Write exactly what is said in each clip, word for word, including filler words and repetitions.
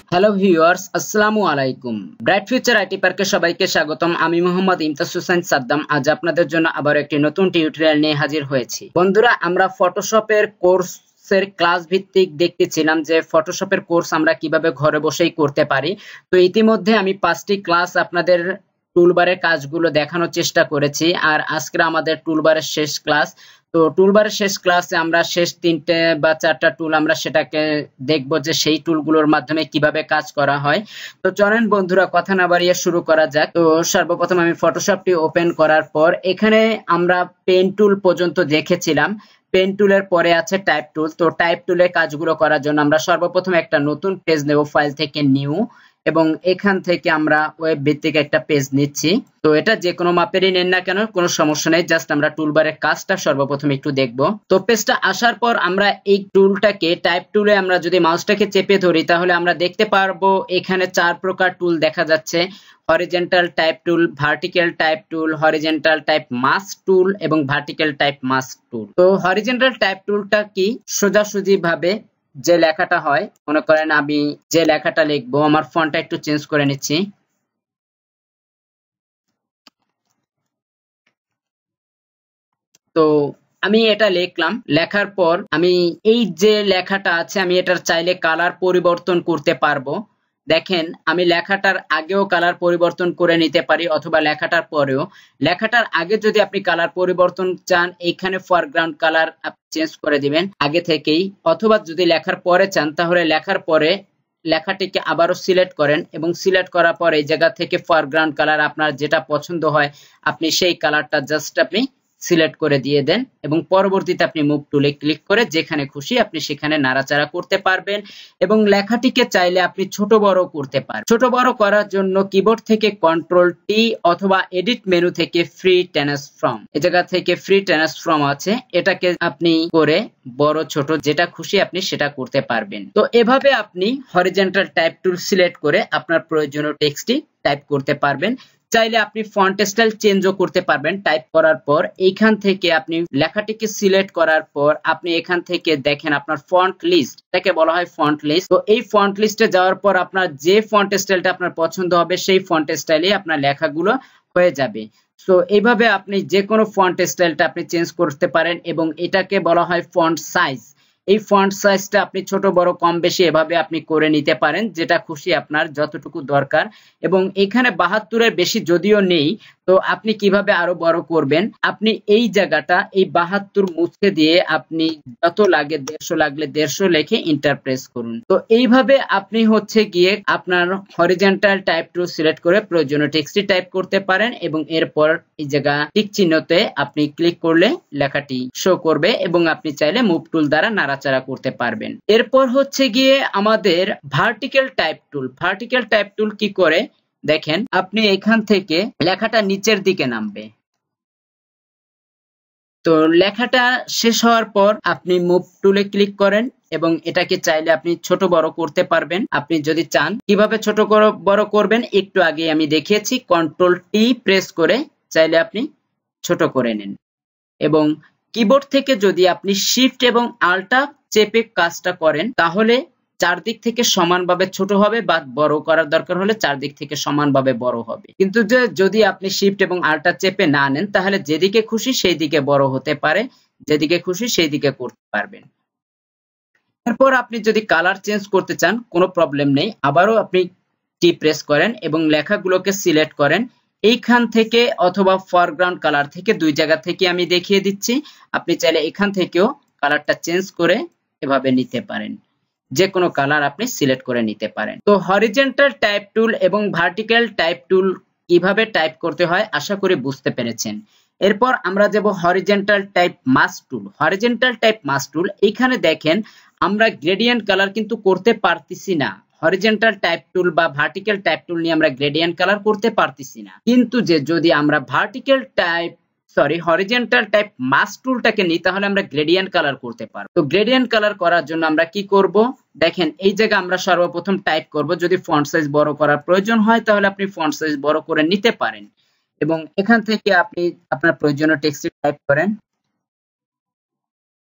Hello viewers, আসসালামু আলাইকুম। Bright Future IT পার্কে সবাইকে স্বাগতম। আমি মোহাম্মদ ইমতাজ হোসেন সাদ্দাম আজ আপনাদের জন্য আবার একটি নতুন টিউটোরিয়াল নিয়ে হাজির হয়েছি। বন্ধুরা, আমরা ফটোশপের কোর্সের ক্লাস ভিত্তিক দেখতেছিলাম যে ফটোশপের কোর্স আমরা কিভাবে ঘরে বসেই করতে পারি। তো ইতিমধ্যে আমি পাঁচটি ক্লাস আপনাদের টুলবারের কাজগুলো দেখানোর চেষ্টা করেছি, আর আজকে আমাদের টুলবারের শেষ ক্লাস। তো টুলবারের শেষ ক্লাসে আমরা শেষ তিনটে বা চারটা টুল আমরা সেটাকে দেখব যে সেই টুলগুলোর মাধ্যমে কিভাবে কাজ করা হয়। তো চলেন বন্ধুরা, কথা না বাড়িয়ে শুরু করা যাক। তো সর্বপ্রথম আমি ফটোশপটি ওপেন করার পর এখানে আমরা পেন টুল পর্যন্ত দেখেছিলাম। পেন টুলের পরে আছে টাইপ টুল। তো টাইপ টুলের কাজগুলো করার জন্য আমরা সর্বপ্রথম একটা নতুন পেজ নেব, ফাইল থেকে নিউ, এবং এখান থেকে আমরা ওয়েব ভিত্তিক একটা পেজ নিচ্ছি। তো এটা যে কোনো মাপেরই নেন না কেন, কোনো সমস্যা নেই, জাস্ট আমরা টুলবারের কাজটা সর্বপ্রথম একটু দেখব। তো পেজটা আসার পর আমরা এই টুলটাকে টাইপ টুলে আমরা যদি মাউসটাকে চেপে ধরি তাহলে আমরা দেখতে পারবো এখানে চার প্রকার টুল দেখা যাচ্ছে: horizontal type tool, vertical type tool, horizontal type mask tool এবং ভার্টিক্যাল টাইপ মাস্ক টুল। তো হরিজন্টাল টাইপ টুলটা কি? সোজাসুজি ভাবে যে লেখাটা হয়, মনে করেন আমি যে লেখাটা লিখবো, আমার ফন্টটা একটু চেঞ্জ করে নিচ্ছি। তো আমি এটা লিখলাম, লেখার পর আমি এই যে লেখাটা আছে আমি এটার চাইলে কালার পরিবর্তন করতে পারবো। দেখেন, আমি লেখাটার আগেও কালার পরিবর্তন করে নিতে পারি অথবা লেখাটার পরেও। লেখাটার আগে যদি আপনি কালার পরিবর্তন চান, এইখানে ফরগ্রাউন্ড কালার আপনি চেঞ্জ করে দিবেন আগে থেকেই, অথবা যদি লেখার পরে চান তাহলে লেখার পরে লেখাটিকে আবারও সিলেক্ট করেন এবং সিলেক্ট করার পর এই জায়গা থেকে ফরগ্রাউন্ড কালার আপনার যেটা পছন্দ হয় আপনি সেই কালারটা জাস্ট আপনি সিলেক্ট করে দিয়ে দেন এবং পরবর্তীতে আপনি মুভ টুলে ক্লিক করে যেখানে খুশি আপনি সেখানে নাড়াচাড়া করতে পারবেন। এবং লেখাটিকে চাইলে আপনি ছোট বড় করতে পারেন। ছোট বড় করার জন্য কিবোর্ড থেকে কন্ট্রোল টি অথবা এডিট মেনু থেকে ফ্রি ট্রান্সফর্ম, এই জায়গা থেকে ফ্রি ট্রান্সফর্ম আছে, এটাকে আপনি করে বড় ছোট যেটা খুশি আপনি সেটা করতে পারবেন। তো এভাবে আপনি হরিজন্টাল টাইপ টুল সিলেক্ট করে আপনার প্রয়োজনীয় টেক্সটটি টাইপ করতে পারবেন। চাইলে আপনি ফন্ট স্টাইল চেঞ্জও করতে পারবেন টাইপ করার পর। এইখান থেকে আপনি লেখাটিকে সিলেক্ট করার পর আপনি এখান থেকে দেখেন আপনার ফন্ট লিস্ট, এটাকে বলা হয় ফন্ট লিস্ট। তো এই ফন্ট লিস্টে যাওয়ার পর আপনার যে ফন্ট স্টাইলটা আপনার পছন্দ হবে সেই ফন্ট স্টাইলে আপনার লেখাগুলো হয়ে যাবে। সো এইভাবে আপনি যে কোনো ফন্ট স্টাইলটা আপনি চেঞ্জ করতে পারেন এবং এটাকে বলা হয় ফন্ট সাইজ। এই ফন্ট সাইজটা আপনি ছোট বড় কম বেশি এভাবে আপনি করে নিতে পারেন, যেটা খুশি আপনার যতটুকু দরকার। এবং এখানে বাহাত্তরের বেশি যদিও নেই, তো আপনি কিভাবে আরো বড় করবেন, আপনি এই জায়গাটা এই বাহাত্তর মুছে দিয়ে আপনি যত লাগে দেড়শো লাগলে দেড়শো লিখে ইন্টার প্রেস করুন। তো এইভাবে আপনি হচ্ছে গিয়ে আপনার হরিজন্টাল টাইপ টুল সিলেক্ট করে প্রয়োজনীয় টেক্সটটি টাইপ করতে পারেন এবং এরপর এই জায়গা টিক চিহ্নতে আপনি ক্লিক করলে লেখাটি শো করবে এবং আপনি চাইলে মুভ টুল দ্বারা নাড়াচাড়া করতে পারবেন। এরপর হচ্ছে গিয়ে আমাদের vertical type tool. Vertical type tool কি করে দেখেন, আপনি এখান থেকে লেখাটা নিচের দিকে নামবে। তো লেখাটা শেষ হওয়ার পর আপনি মুভ টুলে ক্লিক করেন এবং এটাকে চাইলে আপনি ছোট বড় করতে পারবেন আপনি যদি চান। কিভাবে ছোট বড় করবেন একটু আগে আমি দেখিয়েছি, কন্ট্রোল টি প্রেস করে চাইলে আপনি ছোট করে নেন। এবং কিবোর্ড থেকে যদি আপনি শিফট এবং আল্টা চেপে কাজটা করেন তাহলে চারদিক থেকে সমানভাবে ছোট হবে, বা বড় করার দরকার হলে চারদিক থেকে সমানভাবে বড় হবে। কিন্তু যে যদি আপনি শিফট এবং আল্টা চেপে না নেন তাহলে যেদিকে খুশি সেই দিকে বড় হতে পারে, যেদিকে খুশি সেই দিকে করতে পারবেন। এরপর আপনি যদি কালার চেঞ্জ করতে চান কোনো প্রবলেম নেই, আবারও আপনি টি প্রেস করেন এবং লেখাগুলোকে সিলেক্ট করেন এইখান থেকে অথবা ফরগ্রাউন্ড কালার থেকে, দুই জায়গা থেকে আমি দেখিয়ে দিচ্ছি। আপনি চাইলে এখান থেকেও কালারটা চেঞ্জ করে এভাবে নিতে পারেন, যে কোনো কালার আপনি সিলেক্ট করে নিতে পারেন। তো হরিজন্টাল টাইপ টুল এবং ভার্টিক্যাল টাইপ টুল কিভাবে টাইপ করতে হয় আশা করি বুঝতে পেরেছেন। এরপর আমরা যাব horizontal type mask tool. Horizontal type mask tool, এইখানে দেখেন আমরা গ্রেডিয়েন্ট কালার কিন্তু করতে পারতেছি না। হরিজন্টাল টাইপ টুল বা ভার্টিক্যাল টাইপ টুল নিয়ে আমরা গ্রেডিয়েন্ট কালার করতে পারতেছি না, কিন্তু যে যদি আমরা vertical type sorry horizontal type mask টুলটাকে নিই তাহলে আমরা গ্রেডিয়েন্ট কালার করতে পারবো। তো গ্রেডিয়েন্ট কালার করার জন্য আমরা কি করব দেখেন, এই জায়গায় আমরা সর্বপ্রথম টাইপ করব। যদি ফন্ট সাইজ বড় করার প্রয়োজন হয় তাহলে আপনি ফন্ট সাইজ বড় করে নিতে পারেন এবং এখান থেকে আপনি আপনার প্রয়োজনীয় টেক্সট টাইপ করেন।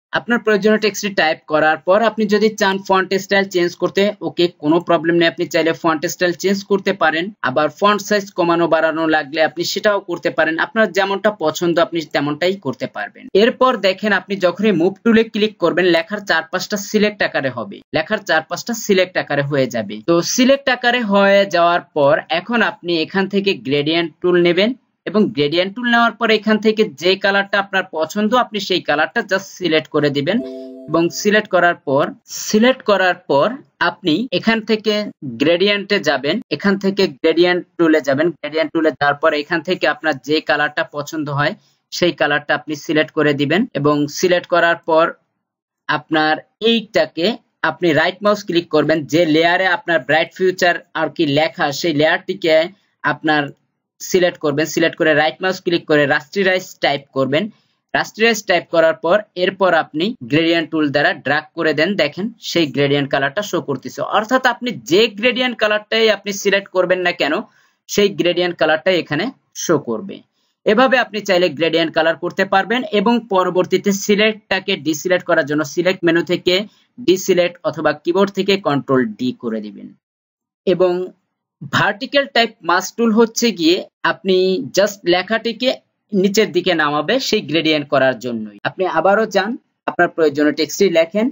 আপনার প্রয়োজনীয় টেক্সটটি টাইপ করার পর আপনি যদি চান ফন্ট স্টাইল চেঞ্জ করতে, ওকে, কোনো প্রবলেম নেই, আপনি চাইলে ফন্ট স্টাইল চেঞ্জ করতে পারেন। আবার ফন্ট সাইজ কমানো বাড়ানো লাগলে আপনি সেটাও করতে পারেন। আপনার যেমনটা পছন্দ আপনি তেমনটাই করতে পারবেন। এরপর দেখেন আপনি যখনই মুভ টুলে ক্লিক করবেন লেখার চার পাঁচটা সিলেক্ট আকারে হবে, লেখার চার পাঁচটা সিলেক্ট আকারে হয়ে যাবে। তো সিলেক্ট আকারে হয়ে যাওয়ার পর এখন আপনি এখান থেকে গ্রেডিয়েন্ট টুল নেবেন এবং গ্রেডিয়েন্ট টুল নেওয়ার পর এখান থেকে যে কালারটা আপনার পছন্দ আপনি সেই কালারটা জাস্ট সিলেক্ট করে দিবেন এবং সিলেক্ট করার পর সিলেক্ট করার পর আপনি এখান থেকে গ্রেডিয়েন্টে যাবেন, এখান থেকে গ্রেডিয়েন্ট টুলে যাবেন, গ্রেডিয়েন্ট টুলে যাওয়ার পর এখান থেকে আপনার যে কালারটা পছন্দ হয় সেই কালারটা আপনি সিলেক্ট করে দিবেন এবং সিলেক্ট করার পর আপনার এইটাকে আপনি রাইট মাউস ক্লিক করবেন, যে লেয়ারে আপনার ব্রাইট ফিউচার আর কি লেখা সেই লেয়ারটিকে আপনার সিলেক্ট করবেন, সিলেক্ট করে রাইট মাউস ক্লিক করে রাস্টারাইজ টাইপ করবেন। রাস্টারাইজ টাইপ করার পর এরপর আপনি গ্রেডিয়েন্ট টুল দ্বারা ড্র্যাগ করে দেন, দেখেন সেই গ্রেডিয়েন্ট কালারটা শো করতেছে। অর্থাৎ আপনি যে গ্রেডিয়েন্ট কালারটাই আপনি সিলেক্ট করবেন না কেন সেই গ্রেডিয়েন্ট কালারটাই এখানে শো করবে। এভাবে আপনি চাইলে গ্রেডিয়েন্ট কালার করতে পারবেন এবং পরবর্তীতে সিলেক্টটাকে ডিসিলেক্ট করার জন্য সিলেক্ট মেনু থেকে ডিসিলেক্ট অথবা কিবোর্ড থেকে কন্ট্রোল ডি করে দিবেন। এবং ভার্টিক্যাল টাইপ মাস টুল হচ্ছে গিয়ে আপনি জাস্ট লেখাটিকে নিচের দিকে নামাবে সেই গ্রেডিয়েন্ট করার জন্যই। আপনি আবারও যান, আপনার প্রয়োজনীয় টেক্সটটি লেখেন,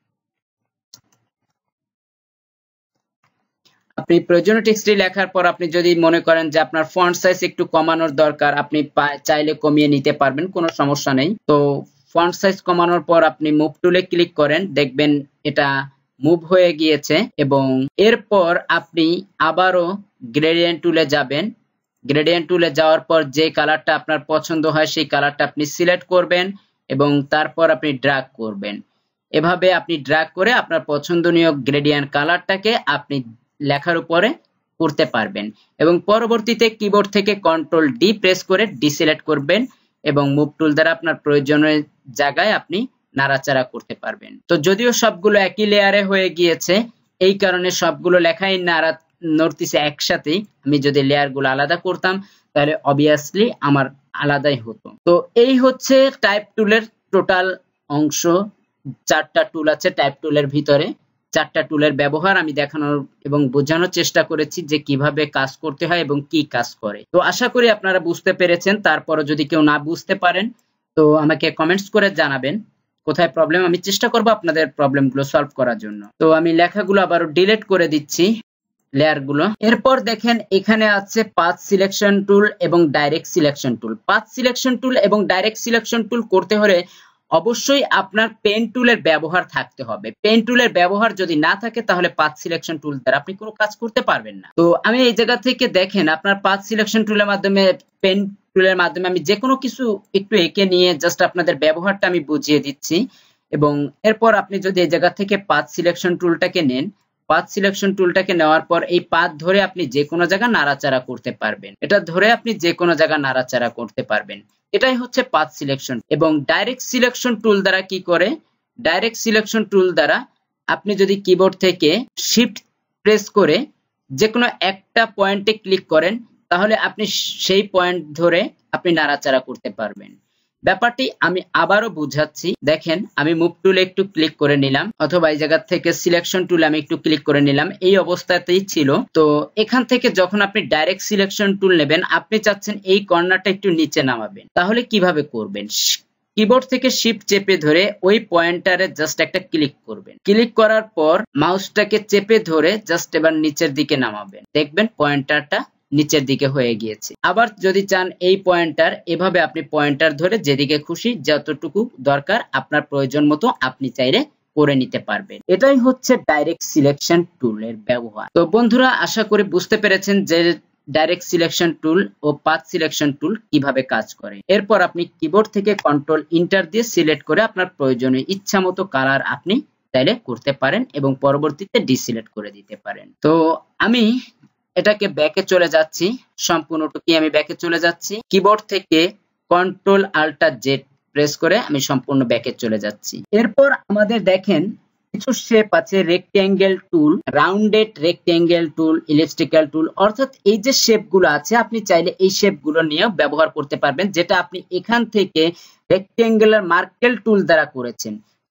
আপনি প্রয়োজনীয় টেক্সটটি লেখার পর আপনি যদি মনে করেন যে আপনার ফন্ট সাইজ একটু কমানোর দরকার আপনি চাইলে কমিয়ে নিতে পারবেন, কোনো সমস্যা নেই। তো ফন্ট সাইজ কমানোর পর আপনি মুভ টুলে ক্লিক করেন, দেখবেন এটা মুভ হয়ে গিয়েছে এবং এরপর আপনি আবারও গ্রেডিয়েন্ট টুলে যাবেন। গ্রেডিয়েন্ট টুলে যাওয়ার পর যে কালারটা আপনার পছন্দ হয় সেই কালারটা আপনি সিলেক্ট করবেন এবং তারপর আপনি ড্র্যাগ করবেন। এভাবে আপনি ড্র্যাগ করে আপনার পছন্দনীয় গ্রেডিয়েন্ট কালারটাকে আপনি লেখার উপরে করতে পারবেন এবং পরবর্তীতে কিবোর্ড থেকে কন্ট্রোল ডি প্রেস করে ডিসিলেক্ট করবেন এবং মুভ টুল দ্বারা আপনার প্রয়োজনীয় জায়গায় আপনি নাড়াচাড়া করতে পারবেন। তো যদিও সবগুলো একই লেয়ারে হয়ে গিয়েছে এই কারণে সবগুলো লেখাই নাড়া নড়তেছে একসাথেই। আমি যদি লেয়ার গুলো আলাদা করতাম তাহলে অবভিয়াসলি আমার আলাদাই হতো। তো এই হচ্ছে টাইপ টুলের টোটাল অংশ। চারটা টুল আছে টাইপ টুলের ভিতরে, চারটা টুলের ব্যবহার আমি দেখানোর এবং বোঝানোর চেষ্টা করেছি যে কিভাবে কাজ করতে হয় এবং কি কাজ করে। তো আশা করি আপনারা বুঝতে পেরেছেন। তারপরে যদি কেউ না বুঝতে পারেন তো আমাকে কমেন্টস করে জানাবেন কোথায় প্রবলেম, আমি চেষ্টা করব আপনাদের প্রবলেমগুলো সলভ করার জন্য। তো আমি লেখাগুলো আবারও ডিলিট করে দিচ্ছি লেয়ার গুলো। এরপর দেখেন এখানে আছে পাথ সিলেকশন টুল এবং direct selection tool. Path selection tool এবং ডাইরেক্ট সিলেকশন টুল করতে হলে অবশ্যই আপনার পেন টুলের ব্যবহার থাকতে হবে। পেন টুলের ব্যবহার যদি না থাকে তাহলে পাথ সিলেকশন টুল দ্বারা আপনি কোনো কাজ করতে পারবেন না। তো আমি এই জায়গা থেকে দেখেন আপনার পাথ সিলেকশন টুলের মাধ্যমে পেন টুলের মাধ্যমে আমি যে কোনো কিছু একটু এঁকে নিয়ে জাস্ট আপনাদের ব্যবহারটা আমি বুঝিয়ে দিচ্ছি এবং এরপর আপনি যদি এই জায়গা থেকে পাথ সিলেকশন টুলটাকে নেন, পাথ সিলেকশন টুলটাকে নেওয়ার পর এই পাথ ধরে আপনি যে কোনো জায়গা নাড়াচাড়া করতে পারবেন, এটা ধরে আপনি যে কোনো জায়গা নাড়াচাড়া করতে পারবেন। এটাই হচ্ছে পাথ সিলেকশন। এবং ডাইরেক্ট সিলেকশন টুল দ্বারা কি করে, ডাইরেক্ট সিলেকশন টুল দ্বারা আপনি যদি কিবোর্ড থেকে শিফট প্রেস করে যে কোনো একটা পয়েন্টে ক্লিক করেন তাহলে আপনি সেই পয়েন্ট ধরে আপনি নাড়াচাড়া করতে পারবেন। ব্যাপারটি আমি আবারও বুঝাচ্ছি, দেখেন আমি মুভ টুলে একটু ক্লিক করে নিলাম অথবা এই জায়গা থেকে সিলেকশন টুলে আমি একটু ক্লিক করে নিলাম, এই অবস্থাতেই ছিল। তো এখান থেকে যখন আপনি ডাইরেক্ট সিলেকশন টুল নেবেন আপনি চাচ্ছেন এই কর্নারটা একটু নিচে নামাবেন, তাহলে কিভাবে করবেন, কিবোর্ড থেকে শিফট চেপে ধরে ওই পয়েন্টারে জাস্ট একটা ক্লিক করবেন, ক্লিক করার পর মাউসটাকে চেপে ধরে জাস্ট এবার নিচের দিকে নামাবেন, দেখবেন পয়েন্টারটা নিচের দিকে হয়ে গিয়েছে। আবার যদি চান এই পয়েন্টার এভাবে আপনি পয়েন্টার ধরে যেদিকে খুশি যতটুকু দরকার আপনার প্রয়োজন মতো আপনি চাইলে করে নিতে পারবেন। এটাই হচ্ছে ডাইরেক্ট সিলেকশন টুলের ব্যবহার। তো বন্ধুরা আশা করি বুঝতে পেরেছেন যে ডাইরেক্ট সিলেকশন টুল ও পাথ সিলেকশন টুল কিভাবে কাজ করে। এরপর আপনি কিবোর্ড থেকে কন্ট্রোল ইন্টার দিয়ে সিলেক্ট করে আপনার প্রয়োজনীয় ইচ্ছা মতো কালার আপনি চাইলে করতে পারেন এবং পরবর্তীতে ডিসিলেক্ট করে দিতে পারেন। তো আমি এটাকে ব্যাকে চলে যাচ্ছি, সম্পূর্ণটুকুই আমি ব্যাকে চলে যাচ্ছি। কিবোর্ড থেকে কন্ট্রোল আল্টার জেড প্রেস করে আমি সম্পূর্ণ ব্যাকে চলে যাচ্ছি। এরপর আমাদের দেখেন কিছু শেপ আছে, rectangle tool, rounded rectangle tool, elliptical tool, অর্থাৎ এই যে শেপগুলো আছে আপনি চাইলে এই শেপগুলো নিয়ে ব্যবহার করতে পারবেন, যেটা আপনি এখান থেকে রেক্ট্যাঙ্গুলার মার্কেল টুল দ্বারা করেছেন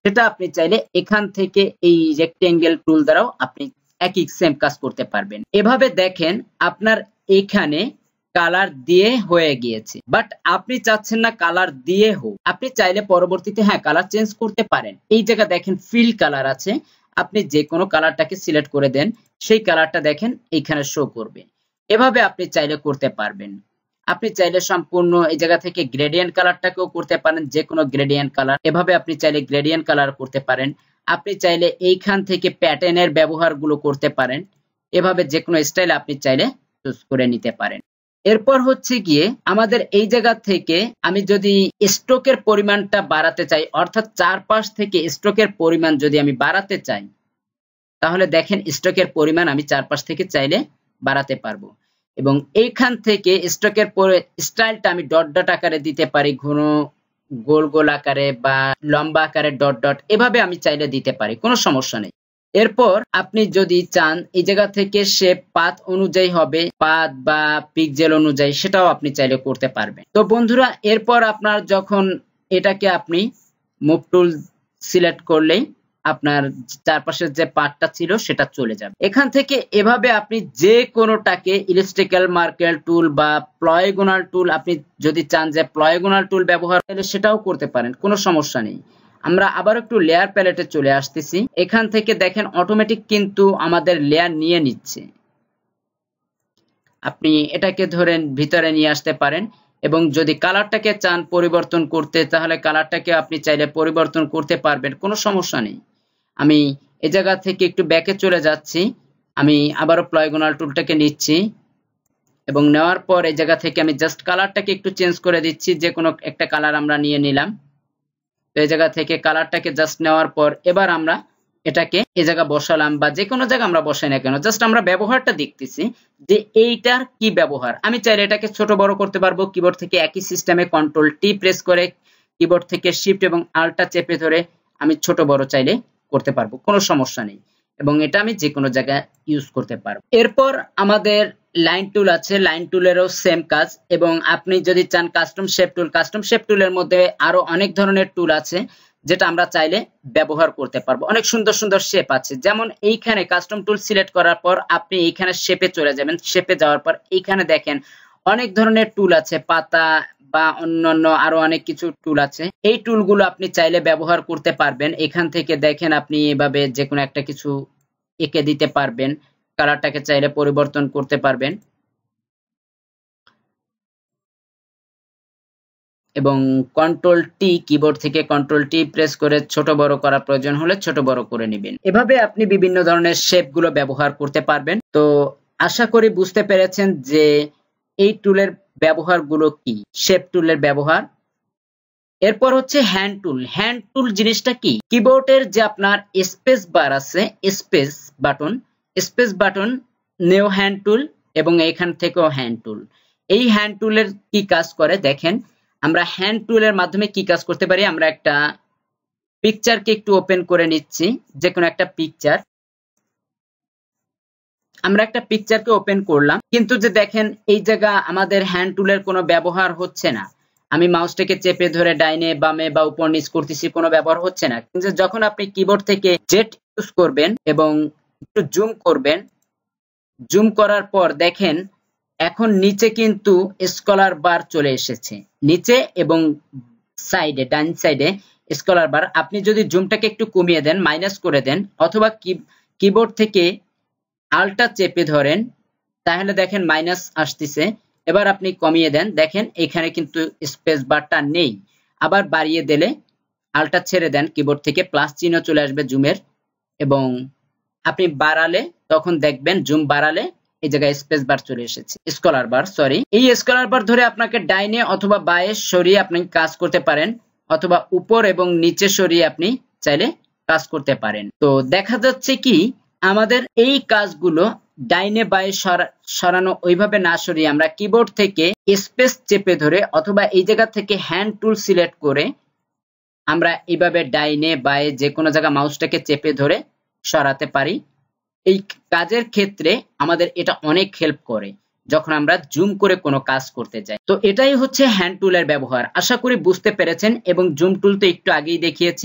সেটা আপনি চাইলে এখান থেকে এই রেক্টেঙ্গেল টুল দ্বারাও আপনি একই সেম কাজ করতে পারবেন। এভাবে দেখেন আপনার এখানে কালার দিয়ে হয়ে গিয়েছে, বাট আপনি চাচ্ছেন না কালার দিয়ে হোক, আপনি চাইলে পরবর্তীতে হ্যাঁ কালার চেঞ্জ করতে পারেন। এই জায়গা দেখেন ফিল কালার আছে, আপনি যে কোনো কালারটাকে সিলেক্ট করে দেন, সেই কালারটা দেখেন এইখানে শো করবে। এভাবে আপনি চাইলে করতে পারবেন। আপনি চাইলে সম্পূর্ণ এই জায়গা থেকে গ্রেডিয়েন্ট কালারটাকেও করতে পারেন, যে কোনো গ্রেডিয়েন্ট কালার, এভাবে আপনি চাইলে গ্রেডিয়েন্ট কালার করতে পারেন। আপনি চাইলে এইখান থেকে প্যাটার্নের ব্যবহারগুলো করতে পারেন, এভাবে যে কোনো স্টাইল আপনি চাইলে চুজ করে নিতে পারেন। এরপর হচ্ছে গিয়ে আমাদের এই জায়গা থেকে আমি যদি স্ট্রোকের পরিমাণটা বাড়াতে চাই, অর্থাৎ চারপাশ থেকে স্ট্রোকের পরিমাণ যদি আমি বাড়াতে চাই, তাহলে দেখেন স্ট্রোকের পরিমাণ আমি চারপাশ থেকে চাইলে বাড়াতে পারবো। এবং এইখান থেকে স্ট্রোকের পরে স্টাইলটা আমি ডট ডট আকারে দিতে পারি, ঘন গোল গোল আকারে বা লম্বা আকারে ডট ডট, এভাবে আমি চাইলে দিতে পারি, কোনো সমস্যা নেই। এরপর আপনি যদি চান এই জায়গা থেকে শেপ পাথ অনুযায়ী হবে, পাথ বা পিক্সেল অনুযায়ী, সেটাও আপনি চাইলে করতে পারবেন। তো বন্ধুরা, এরপর আপনার যখন এটাকে আপনি মুভ টুল সিলেক্ট করলেই আপনার চারপাশের যে পার্টটা ছিল সেটা চলে যাবে। এখান থেকে এভাবে আপনি যে কোনোটাকে ইলাস্ট্রিক্যাল মার্কেল টুল বা পলিগনাল টুল, আপনি যদি চান যে পলিগনাল টুল ব্যবহার করলে সেটাও করতে পারেন, কোনো সমস্যা নেই। আমরা আবার একটু লেয়ার প্যালেটে চলে আসতেছি। এখান থেকে দেখেন অটোমেটিক কিন্তু আমাদের লেয়ার নিয়ে নিচ্ছে। আপনি এটাকে ধরেন ভিতরে নিয়ে আসতে পারেন, এবং যদি কালারটাকে চান পরিবর্তন করতে, তাহলে কালারটাকে আপনি চাইলে পরিবর্তন করতে পারবেন, কোনো সমস্যা নেই। আমি এই জায়গা থেকে একটু ব্যাকে চলে যাচ্ছি, আমি আবারও পলিগনাল টুলটাকে নিচ্ছি এবং নেওয়ার পর এই জায়গা থেকে আমি জাস্ট কালারটাকে একটু চেঞ্জ করে দিচ্ছি, যে কোনো একটা কালার আমরা নিয়ে নিলাম। তো এই জায়গা থেকে কালারটাকে জাস্ট নেওয়ার পর এবার আমরা এটাকে এই জায়গা বসালাম, বা যে কোনো জায়গা আমরা বসাই না কেন, জাস্ট আমরা ব্যবহারটা দেখতেছি যে এইটার কি ব্যবহার। আমি চাইলে এটাকে ছোট বড় করতে পারবো কিবোর্ড থেকে, একই সিস্টেমে কন্ট্রোল টি প্রেস করে কিবোর্ড থেকে শিফট এবং আল্টটা চেপে ধরে আমি ছোট বড় চাইলে করতে পারবো, কোনো সমস্যা নেই। এবং এটা আমি যে কোনো জায়গায় ইউজ করতে পারবো। এরপর আমাদের লাইন টুল আছে, লাইন টুলেরও সেম কাজ। এবং আপনি যদি চান custom shape tool, custom shape টুলের মধ্যে আরো অনেক ধরনের টুল আছে যেটা আমরা চাইলে ব্যবহার করতে পারবো। অনেক সুন্দর সুন্দর শেপ আছে, যেমন এইখানে কাস্টম টুল সিলেক্ট করার পর আপনি এইখানে শেপে চলে যাবেন। শেপে যাওয়ার পর এইখানে দেখেন অনেক ধরনের টুল আছে, পাতা বা অন্যান্য আরো অনেক কিছু টুল আছে। এই টুলগুলো আপনি চাইলে ব্যবহার করতে পারবেন। এখান থেকে দেখেন আপনি এভাবে যে কোনো একটা কিছু এঁকে দিতে পারবেন, কালারটাকে চাইলে পরিবর্তন করতে পারবেন, এবং কন্ট্রোল টি কিবোর্ড থেকে কন্ট্রোল টি প্রেস করে ছোট বড় করার প্রয়োজন হলে ছোট বড় করে নেবেন। এভাবে আপনি বিভিন্ন ধরনের শেপ গুলো ব্যবহার করতে পারবেন। তো আশা করি বুঝতে পেরেছেন যে এই টুলের ব্যবহার গুলো কি, শেপ টুলের ব্যবহার। এরপর হচ্ছে হ্যান্ড টুল। হ্যান্ড টুল জিনিসটা কি? কিবোর্ডের যে আপনার স্পেস বার আছে, স্পেস বাটন, স্পেস বাটন নেও হ্যান্ড টুল, এবং এখান থেকেও হ্যান্ড টুল। এই হ্যান্ড টুলের কি কাজ করে দেখেন। আমরা হ্যান্ড টুলের মাধ্যমে কি কাজ করতে পারি, আমরা একটা পিকচারকে একটু ওপেন করে নিচ্ছি, যে কোনো একটা পিকচার। আমরা একটা পিকচারকে ওপেন করলাম, কিন্তু যে দেখেন এই জায়গা আমাদের হ্যান্ড টুলের কোনো ব্যবহার হচ্ছে না। আমি মাউসটাকে চেপে ধরে ডাইনে বামে বা উপর নিচ করতেছি, কোনো ব্যবহার হচ্ছে না। কিন্তু যখন আপনি কিবোর্ড থেকে জেড ইউজ করবেন এবং একটু জুম করবেন, জুম করার পর দেখেন এখন নিচে কিন্তু স্কলার বার চলে এসেছে, নিচে এবং সাইডে, ডান সাইডে স্কলার বার। আপনি যদি জুমটাকে একটু কমিয়ে দেন, মাইনাস করে দেন, অথবা কিবোর্ড থেকে আল্টা চেপে ধরেন, তাহলে দেখেন মাইনাস আসতেছে। এবার আপনি কমিয়ে দেন, দেখেন এখানে কিন্তু স্পেস বারটা নেই। আবার বাড়িয়ে দিলে আল্টা ছেড়ে দেন, কিবোর্ড থেকে প্লাস চিহ্ন চলে আসবে জুমের, এবং আপনি বাড়ালে তখন দেখবেন জুম বাড়ালে এই জায়গায় স্পেস বার চলে এসেছে, স্কলার বার সরি। এই স্কলার বার ধরে আপনাকে ডাইনে অথবা বায়ে সরিয়ে আপনি কাজ করতে পারেন, অথবা উপর এবং নিচে সরিয়ে আপনি চাইলে কাজ করতে পারেন। তো দেখা যাচ্ছে কি আমাদের এই কাজগুলো ডাইনে বায়ে সরানো ওইভাবে না সরিয়ে আমরা কিবোর্ড থেকে স্পেস চেপে ধরে অথবা এই জায়গা থেকে হ্যান্ড টুল সিলেক্ট করে আমরা এইভাবে ডাইনে বায়ে যে কোনো জায়গা মাউসটাকে চেপে ধরে সরাতে পারি। এই কাজের ক্ষেত্রে আমাদের এটা অনেক হেল্প করে যখন আমরা জুম করে কোনো কাজ করতে যাই। তো এটাই হচ্ছে হ্যান্ড টুলের ব্যবহার। আশা করি বুঝতে পেরেছেন। এবং জুম টুল তো একটু আগেই দেখিয়েছি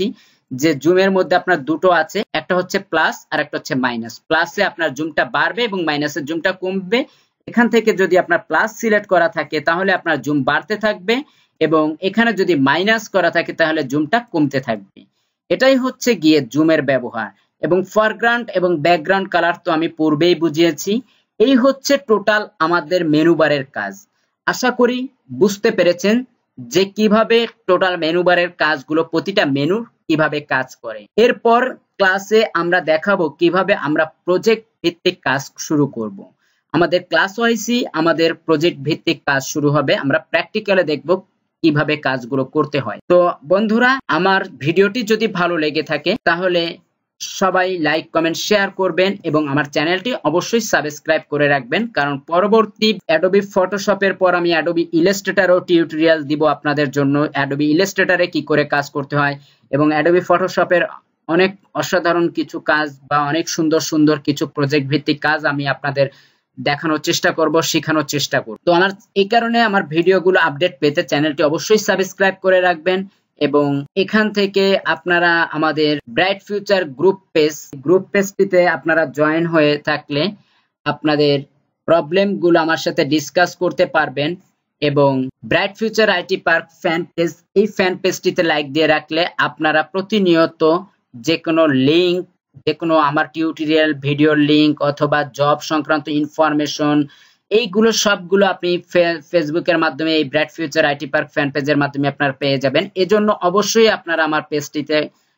যে জুমের মধ্যে আপনার দুটো আছে, একটা হচ্ছে প্লাস আর একটা হচ্ছে মাইনাস। প্লাসে আপনার জুমটা বাড়বে এবং মাইনাসে জুমটা কমবে। এখান থেকে যদি আপনার প্লাস সিলেক্ট করা থাকে তাহলে আপনার জুম বাড়তে থাকবে, এবং এখানে যদি মাইনাস করা থাকে তাহলে জুমটা কমতে থাকবে। এটাই হচ্ছে গিয়ে জুমের ব্যবহার। এবং ফরগ্রাউন্ড এবং ব্যাকগ্রাউন্ড কালার তো আমি পূর্বেই বুঝিয়েছি। এই হচ্ছে টোটাল আমাদের মেনু বারের কাজ। আশা করি বুঝতে পেরেছেন যে কিভাবে টোটাল মেনু বারের কাজগুলো, প্রতিটা মেনু কিভাবে কাজ করে। এরপর ক্লাসে আমরা দেখাবো কিভাবে আমরা প্রজেক্ট ভিত্তিক কাজ শুরু করব। আমাদের ক্লাস ওয়াইজই আমাদের প্রজেক্ট ভিত্তিক কাজ শুরু হবে। আমরা প্র্যাকটিক্যালে দেখব কিভাবে কাজগুলো করতে হয়। তো বন্ধুরা, আমার ভিডিওটি যদি ভালো লেগে থাকে তাহলে সবাই লাইক, কমেন্ট, শেয়ার করবেন এবং আমার চ্যানেলটি অবশ্যই সাবস্ক্রাইব করে রাখবেন, কারণ পরবর্তী অ্যাডোবি ফটোশপের পর আমি অ্যাডোবি ইলাস্ট্রেটরও টিউটোরিয়াল দিব আপনাদের জন্য। অ্যাডোবি ইলাস্ট্রেটরে কি করে কাজ করতে হয় এবং অ্যাডোবি ফটোশপের অনেক অসাধারণ কিছু কাজ বা অনেক সুন্দর সুন্দর কিছু প্রজেক্ট ভিত্তিক কাজ আমি আপনাদের দেখানোর চেষ্টা করব, শেখানোর চেষ্টা করব। তো আমার এই কারণে আমার ভিডিওগুলো আপডেট পেতে চ্যানেলটি অবশ্যই সাবস্ক্রাইব করে রাখবেন। এবং এখান থেকে আপনারা আমাদের Bright Future group page group পেজটিতে আপনারা জয়েন হয়ে থাকলে আপনাদের প্রবলেমগুলো আমার সাথে ডিসকাস করতে পারবেন। এবং Bright Future IT park fan page, এই ফ্যান পেজটিতে লাইক দিয়ে রাখলে আপনারা প্রতিনিয়ত যে কোনো লিঙ্ক, যে কোনো আমার টিউটোরিয়াল ভিডিওর লিঙ্ক অথবা জব সংক্রান্ত ইনফরমেশন, এইগুলো সবগুলো আপনি ফেসবুকের মাধ্যমে এই Bright Future IT park fan পেজের মাধ্যমে আপনারা পেয়ে যাবেন। এজন্য অবশ্যই আপনারা আমার পেজটিতে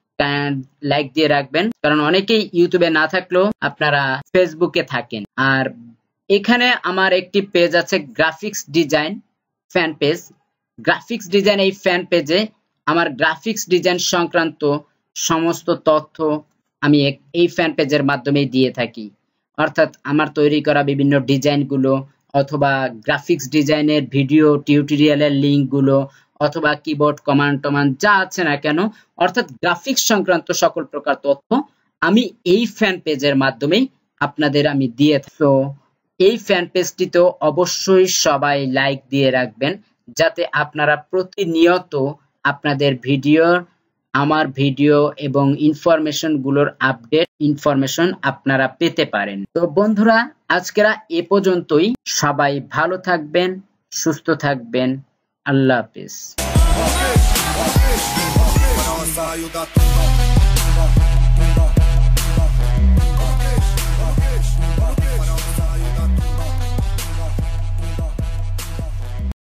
লাইক দিয়ে রাখবেন, কারণ অনেকেই ইউটিউবে না থাকলেও আপনারা ফেসবুকে থাকেন। আর এখানে আমার একটি পেজ আছে graphics design fan page. Graphics design এই ফ্যান পেজে আমার গ্রাফিক্স ডিজাইন সংক্রান্ত সমস্ত তথ্য আমি এই ফ্যান পেজের মাধ্যমে দিয়ে থাকি। অর্থাৎ আমার তৈরি করা বিভিন্ন ডিজাইনগুলো অথবা গ্রাফিক্স ডিজাইনের ভিডিও টিউটোরিয়ালের লিঙ্কগুলো অথবা কিবোর্ড কমান্ড টমান্ড যা আছে না কেন, অর্থাৎ গ্রাফিক্স সংক্রান্ত সকল প্রকার তথ্য আমি এই ফ্যান পেজের মাধ্যমেই আপনাদের আমি দিয়ে থাকি। তো এই ফ্যান পেজটিতেও অবশ্যই সবাই লাইক দিয়ে রাখবেন, যাতে আপনারা প্রতিনিয়ত আপনাদের ভিডিও, আমার ভিডিও এবং ইনফরমেশন গুলোর আপডেট ইনফরমেশন আপনারা পেতে পারেন। তো বন্ধুরা, আজকেরা এ পর্যন্তই। সবাই ভালো থাকবেন, সুস্থ থাকবেন। আল্লাহ হাফেজ।